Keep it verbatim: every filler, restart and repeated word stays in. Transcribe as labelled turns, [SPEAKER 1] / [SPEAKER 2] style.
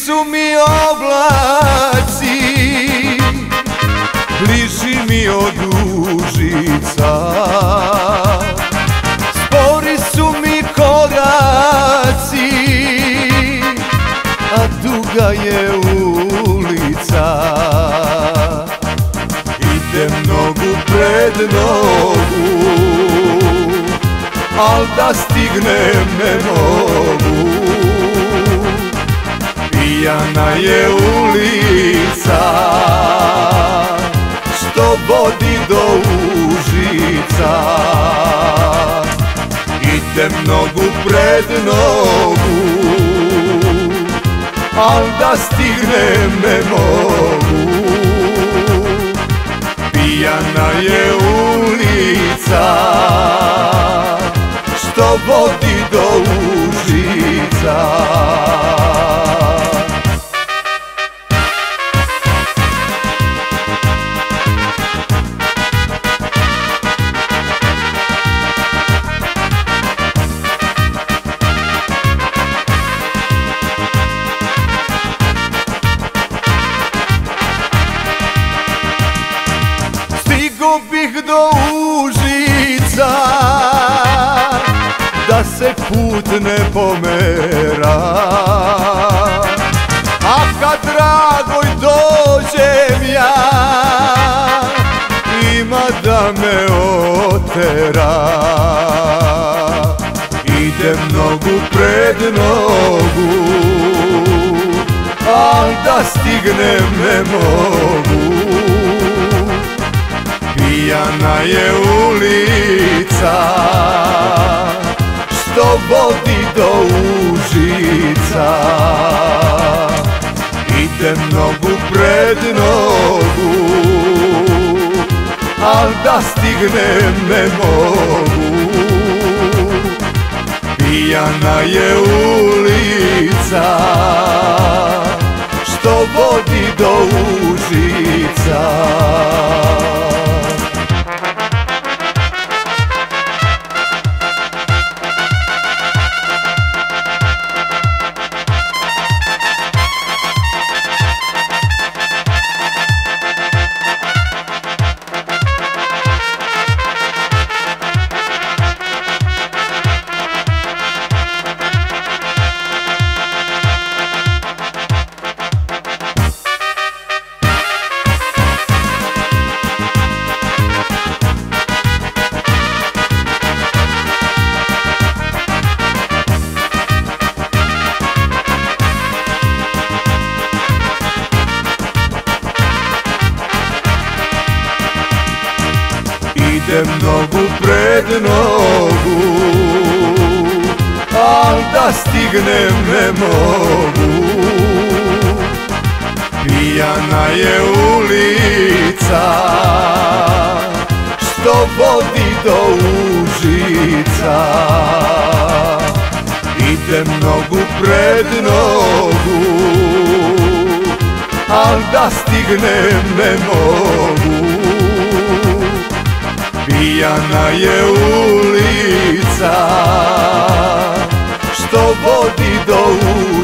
[SPEAKER 1] su mi oblaci, bliži mi od Užica. Spori su mi koraci, a duga je ulica. Idem nogu pred nogu, al da stignem ne mogu. Pijana je ulica što vodi do Užica. Idem nogu pred nogu, al da stignem ne mogu. Pijana je ulica što vodi do Užica. Stigo bih do Užica da se put ne pomera, a kad Dragoj dođem ja, ima da me otera. Idem nogu pred nogu, al da stignem ne mogu. Pijana je ulica što vodi do Užica. Idem nogu pred nogu, al da stignem ne mogu. Pijana je ulica što vodi do Užica. Idem nogu pred nogu, al da stignem ne mogu. Pijana je ulica što vodi do Užica. Idem nogu pred nogu, al da stignem ne mogu. Pijana je ulica što vodi do Užica.